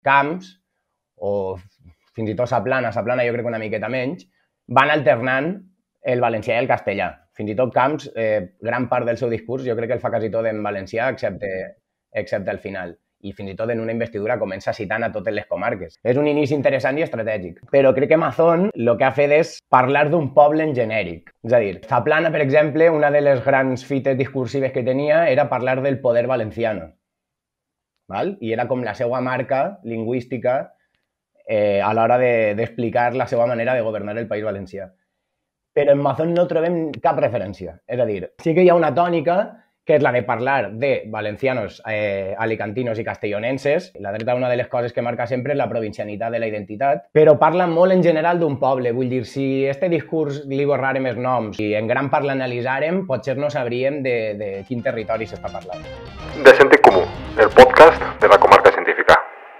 camps, o fins i tot a Plana jo crec que una miqueta menys, van alternant el valencià i el castellà. Fins i tot Camps, gran part del seu discurs, jo crec que el fa quasi tot en valencià, excepte el final. I fins i tot en una investidura comença citant a totes les comarques. És un inici interessant i estratègic. Però crec que Mazón el que ha fet és parlar d'un poble en genèric. És a dir, Zaplana, per exemple, una de les grans fites discursives que tenia era parlar del poder valenciano. Val? I era com la seva marca lingüística a l'hora d'explicar la seva manera de governar el País Valencià. Però en Mazón no trobem cap referència. És a dir, sí que hi ha una tònica, que és la de parlar de valencianos, alicantinos i castellonenses. La dreta, una de les coses que marca sempre és la provincianitat de la identitat, però parla molt en general d'un poble. Vull dir, si este discurs li borràrem els noms i en gran part l'analitzàrem, potser no sabríem de quin territori s'està parlant. De Sentit Comú, el podcast de la Comarca Científica.